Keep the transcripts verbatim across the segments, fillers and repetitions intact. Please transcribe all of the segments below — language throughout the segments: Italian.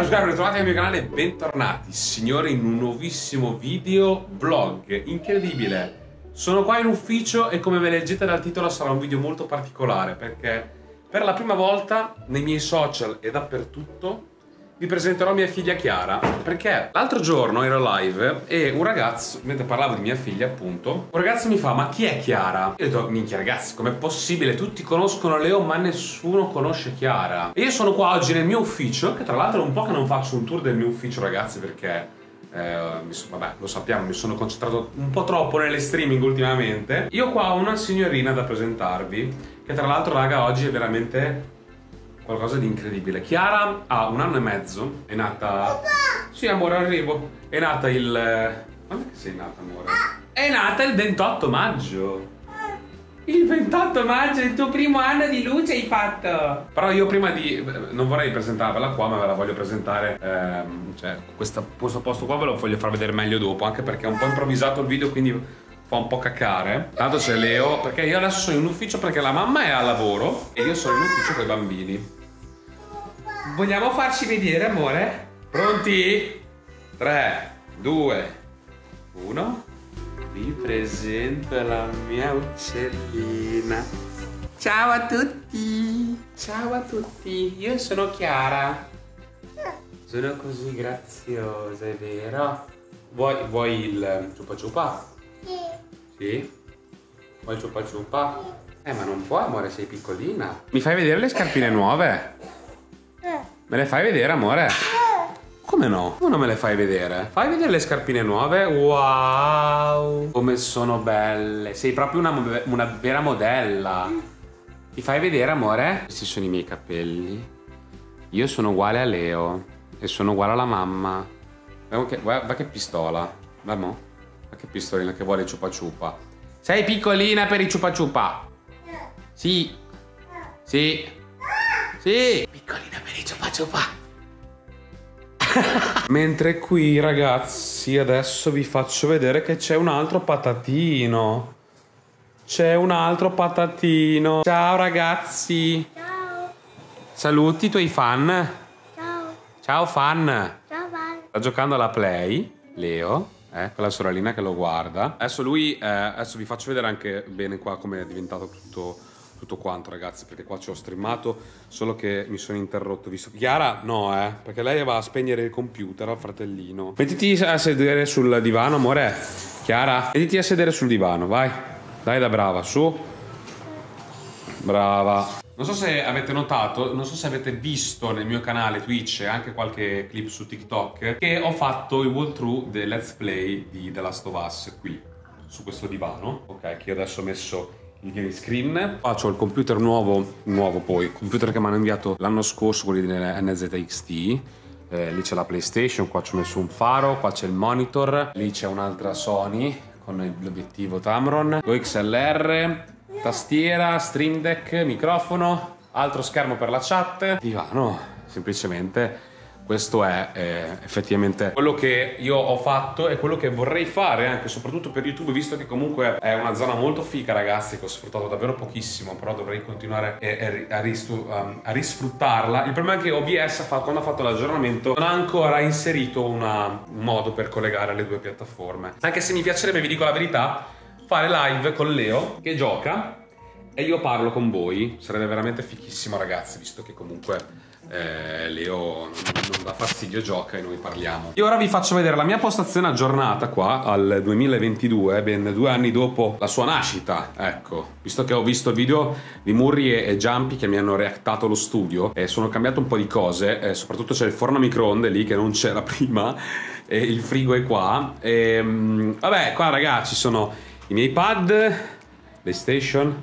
subscribe, ritrovati al mio canale e bentornati signori in un nuovissimo video vlog incredibile. Sono qua in ufficio e come ve leggete dal titolo sarà un video molto particolare perché per la prima volta nei miei social e dappertutto vi presenterò mia figlia Chiara, perché l'altro giorno ero live e un ragazzo, mentre parlavo di mia figlia appunto, un ragazzo mi fa: ma chi è Chiara? Io ho detto: minchia ragazzi, com'è possibile? Tutti conoscono Leo ma nessuno conosce Chiara. E io sono qua oggi nel mio ufficio, che tra l'altro è un po' che non faccio un tour del mio ufficio ragazzi, perché eh, mi so, vabbè, lo sappiamo, mi sono concentrato un po' troppo nelle streaming ultimamente. Io qua ho una signorina da presentarvi, che tra l'altro raga oggi è veramente qualcosa di incredibile. Chiara ha un anno e mezzo, è nata... Papà! Sì amore, arrivo. È nata il... Quando è che sei nata amore? È nata il ventotto maggio. Il ventotto maggio, il tuo primo anno di luce hai fatto. Però io prima di... non vorrei presentarvela qua, ma ve la voglio presentare... Ehm, cioè, questa, questo posto qua ve lo voglio far vedere meglio dopo, anche perché è un po' improvvisato il video, quindi fa un po' cacare. Tanto c'è Leo, perché io adesso sono in ufficio perché la mamma è al lavoro e io sono in ufficio con i bambini. Vogliamo farci vedere, amore? Pronti? tre, due, uno. Vi presento la mia uccellina. Ciao a tutti! Ciao a tutti! Io sono Chiara. Sono così graziosa, è vero? Vuoi, vuoi il ciupa ciupa? Sì. Sì? Vuoi il ciupa ciupa? Eh, ma non puoi, amore, sei piccolina. Mi fai vedere le scarpine nuove? Me le fai vedere, amore? Come no? Come non me le fai vedere? Fai vedere le scarpine nuove? Wow! Come sono belle! Sei proprio una, una vera modella! Ti fai vedere, amore? Questi sono i miei capelli. Io sono uguale a Leo. E sono uguale alla mamma. Guarda che, guarda che pistola. Vamo? Ma che pistolina che vuole ciupa ciupa. Sei piccolina per i ciupa ciupa? Sì. Sì. Sì. Piccolina per i ciupa ciupa. Mentre qui ragazzi adesso vi faccio vedere che c'è un altro patatino. C'è un altro patatino. Ciao ragazzi. Ciao. Saluti i tuoi fan. Ciao. Ciao fan. Ciao fan. Sta giocando alla Play Leo, eh, con la sorellina che lo guarda. Adesso lui, eh, adesso vi faccio vedere anche bene qua come è diventato tutto, tutto quanto ragazzi, perché qua ci ho streamato, solo che mi sono interrotto, visto che Chiara no, eh, perché lei va a spegnere il computer al fratellino. Mettiti a sedere sul divano, amore. Chiara, mettiti a sedere sul divano, vai. Dai da brava, su. Brava. Non so se avete notato, non so se avete visto nel mio canale Twitch e anche qualche clip su TikTok che ho fatto il walkthrough del Let's Play di The Last of Us qui, su questo divano, ok, che io adesso ho messo il green screen. Qua c'ho il computer nuovo, nuovo poi, il computer che mi hanno inviato l'anno scorso, quelli delle N Z X T. Eh, lì c'è la PlayStation, qua ci ho messo un faro, qua c'è il monitor, lì c'è un'altra Sony con l'obiettivo Tamron, O X L R, tastiera, Stream Deck, microfono, altro schermo per la chat, divano, semplicemente. Questo è eh, effettivamente quello che io ho fatto e quello che vorrei fare anche soprattutto per YouTube, visto che comunque è una zona molto fica ragazzi, che ho sfruttato davvero pochissimo, però dovrei continuare a, a, a, a risfruttarla. Il problema è che O B S, quando ha fatto l'aggiornamento, non ha ancora inserito una, un modo per collegare le due piattaforme. Anche se mi piacerebbe, vi dico la verità, fare live con Leo che gioca e io parlo con voi. Sarebbe veramente fichissimo ragazzi, visto che comunque eh, Leo non, non dà fastidio, gioca e noi parliamo. E ora vi faccio vedere la mia postazione aggiornata qua al duemilaventidue, ben due anni dopo la sua nascita. Ecco, visto che ho visto il video di Murri e, e Jumpy che mi hanno reactato lo studio e sono cambiato un po' di cose, eh, soprattutto c'è il forno a microonde lì che non c'era prima e il frigo è qua e, mh, vabbè, qua ragazzi sono i miei pad, PlayStation,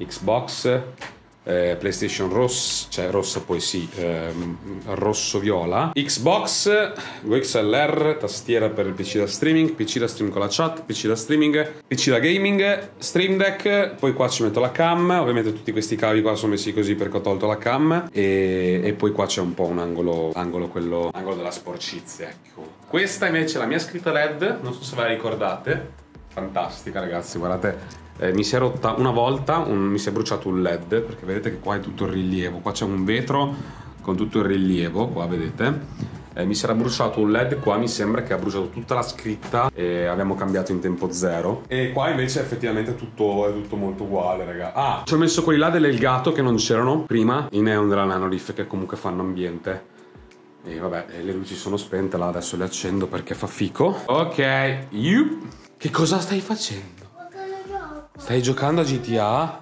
Xbox, eh, PlayStation rossa, cioè rossa poi sì, ehm, rosso-viola, Xbox, U X L R, tastiera per il P C da streaming, P C da streaming con la chat, P C da streaming, P C da gaming, Stream Deck, poi qua ci metto la cam, ovviamente tutti questi cavi qua sono messi così perché ho tolto la cam e, e poi qua c'è un po' un angolo, angolo quello, angolo della sporcizia, ecco. Questa invece è la mia scritta L E D, non so se ve la ricordate, fantastica ragazzi, guardate. Eh, mi si è rotta una volta, un, mi si è bruciato un L E D, perché vedete che qua è tutto il rilievo, qua c'è un vetro con tutto il rilievo, qua vedete, eh, mi si era bruciato un led qua, mi sembra che ha bruciato tutta la scritta e abbiamo cambiato in tempo zero. E qua invece effettivamente tutto, è tutto molto uguale, raga. Ah, ci ho messo quelli là dell'Elgato che non c'erano prima, i neon della Nanolith che comunque fanno ambiente. E vabbè, le luci sono spente là, adesso le accendo perché fa fico. Ok, you. Che cosa stai facendo? Stai giocando a G T A?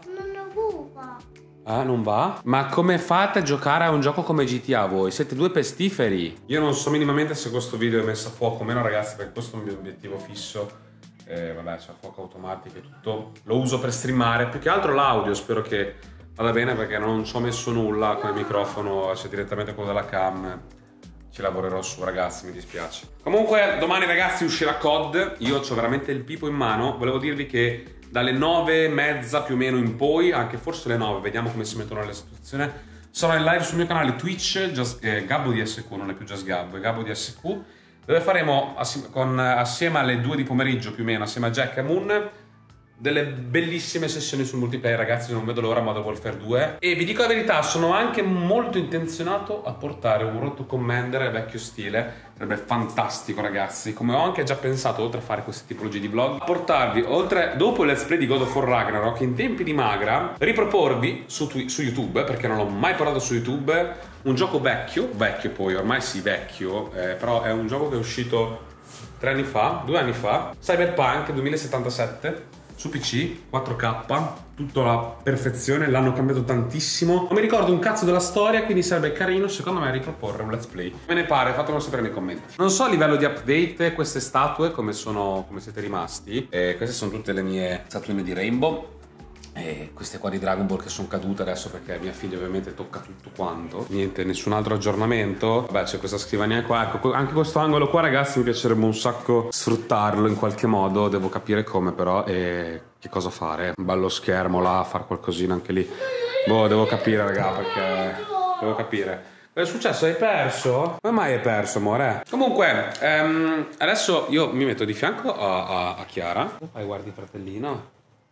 Ah, non va? Ma come fate a giocare a un gioco come G T A voi? Siete due pestiferi. Io non so minimamente se questo video è messo a fuoco o meno, ragazzi, perché questo è un mio obiettivo fisso. Eh, vabbè, c'è fuoco automatico e tutto. Lo uso per streamare. Più che altro l'audio, spero che vada bene perché non ci ho messo nulla con il microfono, c'è direttamente quello della cam. Ci lavorerò su, ragazzi, mi dispiace. Comunque, domani, ragazzi, uscirà C O D. Io ho veramente il pipo in mano. Volevo dirvi che dalle nove e mezza più o meno in poi, anche forse le nove, vediamo come si mettono nella situazione, sarò in live sul mio canale Twitch, Just, eh, Gabbo di S Q, non è più Just Gabbo, è Gabbo di S Q, dove faremo assieme, con, assieme alle due di pomeriggio più o meno, assieme a Jack e Moon, delle bellissime sessioni sul multiplayer, ragazzi, non vedo l'ora. Modern Warfare due. E vi dico la verità, sono anche molto intenzionato a portare un Road to Commander vecchio stile. Sarebbe fantastico, ragazzi. Come ho anche già pensato, oltre a fare queste tipologie di vlog, a portarvi, oltre, dopo il let's play di God of War Ragnarok, in tempi di magra, riproporvi su, su YouTube, perché non l'ho mai portato su YouTube, un gioco vecchio, vecchio poi, ormai sì, vecchio, eh, però è un gioco che è uscito tre anni fa, due anni fa, Cyberpunk duemilasettantasette, su P C, quattro K, tutto alla perfezione, l'hanno cambiato tantissimo. Non mi ricordo un cazzo della storia, quindi sarebbe carino secondo me riproporre un let's play. Me ne pare, fatemelo sapere nei commenti. Non so a livello di update queste statue come sono, come siete rimasti. E queste sono tutte le mie statuine di Rainbow. E queste qua di Dragon Ball che sono cadute adesso perché mia figlia ovviamente tocca tutto quanto. Niente, nessun altro aggiornamento. Vabbè, c'è questa scrivania qua. Ecco, anche questo angolo qua, ragazzi, mi piacerebbe un sacco sfruttarlo in qualche modo. Devo capire come però e che cosa fare. Un bello schermo là, fare qualcosina anche lì. Boh, devo capire, raga, perché devo capire. Cosa è successo? Hai perso? Come mai hai perso, amore? Comunque, ehm, adesso io mi metto di fianco a, a, a Chiara. Cosa fai, guardi, fratellino?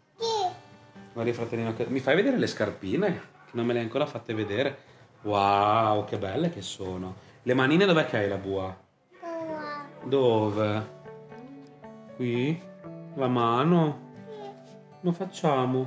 Guardi, fratellino, mi fai vedere le scarpine? Che non me le hai ancora fatte vedere. Wow, che belle che sono. Le manine dov'è che hai la bua? Dove? Qui? La mano? Lo facciamo?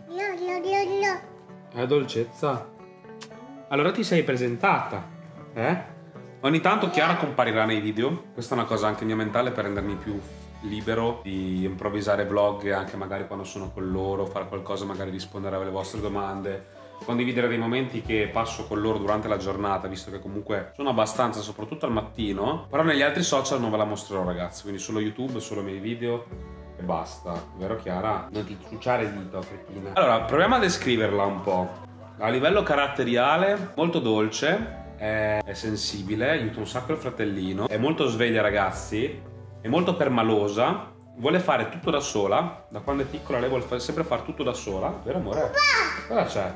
È dolcezza. Allora ti sei presentata, eh? Ogni tanto Chiara comparirà nei video. Questa è una cosa anche mia mentale per rendermi più libero di improvvisare vlog anche magari quando sono con loro, fare qualcosa, magari rispondere alle vostre domande, condividere dei momenti che passo con loro durante la giornata, visto che comunque sono abbastanza, soprattutto al mattino. Però negli altri social non ve la mostrerò, ragazzi, quindi solo YouTube, solo i miei video e basta, vero Chiara? Non ti ciucciare il dito, cretina. Allora, proviamo a descriverla un po'. A livello caratteriale, molto dolce, è, è sensibile, aiuta un sacco il fratellino, è molto sveglia, ragazzi. È molto permalosa, vuole fare tutto da sola. Da quando è piccola lei vuole sempre fare tutto da sola. Vero amore? Cosa c'è?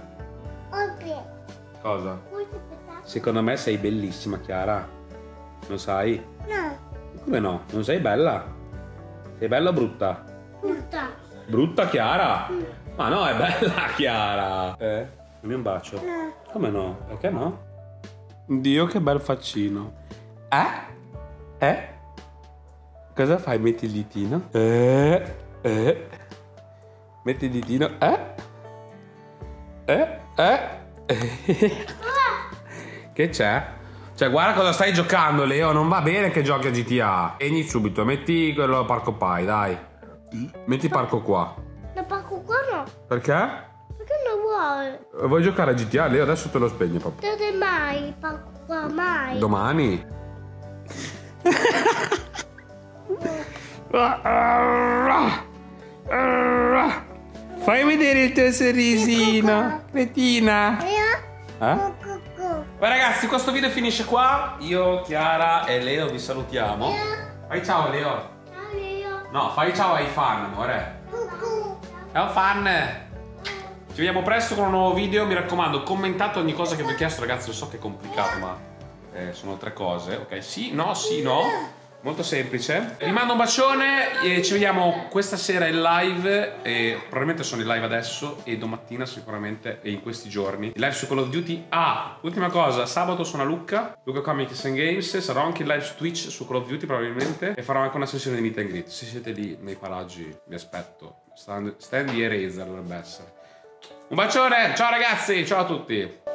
Cosa? Secondo me sei bellissima, Chiara. Lo sai? No. Come no? Non sei bella? Sei bella o brutta? Brutta. Brutta, Chiara? Mm. Ma no, è bella, Chiara. Eh? Dammi un bacio. No. Come no? Perché no? Dio, che bel faccino. Eh? Eh? Cosa fai? Metti il ditino? Eh? Eh? Metti il ditino? Eh? Eh? Eh? Che c'è? Cioè, guarda cosa stai giocando, Leo. Non va bene che giochi a G T A. Egni subito. Metti quello Parco Pai, dai. Metti Parco qua. La parco qua no. Perché? Perché non vuole? Vuoi giocare a G T A, Leo? Adesso te lo spegni, papà. Dove mai? Parco qua mai. Domani? Fai vedere il tuo sorrisino, Bettina. Eh? Beh, ragazzi, questo video finisce qua. Io, Chiara e Leo vi salutiamo. Fai ciao, Leo. Ciao Leo. No, fai ciao ai fan, amore. Ciao fan. Ci vediamo presto con un nuovo video. Mi raccomando, commentate ogni cosa che vi ho chiesto, ragazzi. Lo so che è complicato, ma eh, sono tre cose. Ok, sì, no, sì, no. Molto semplice. Vi mando un bacione e ci vediamo questa sera in live. E probabilmente sono in live adesso e domattina sicuramente e in questi giorni. In live su Call of Duty. Ah, ultima cosa, sabato sono a Lucca, Lucca Comics and Games. Sarò anche in live su Twitch su Call of Duty probabilmente. E farò anche una sessione di meet and greet. Se siete lì nei paraggi vi aspetto. Stand, stand di Eraser dovrebbe essere. Un bacione, ciao ragazzi, ciao a tutti.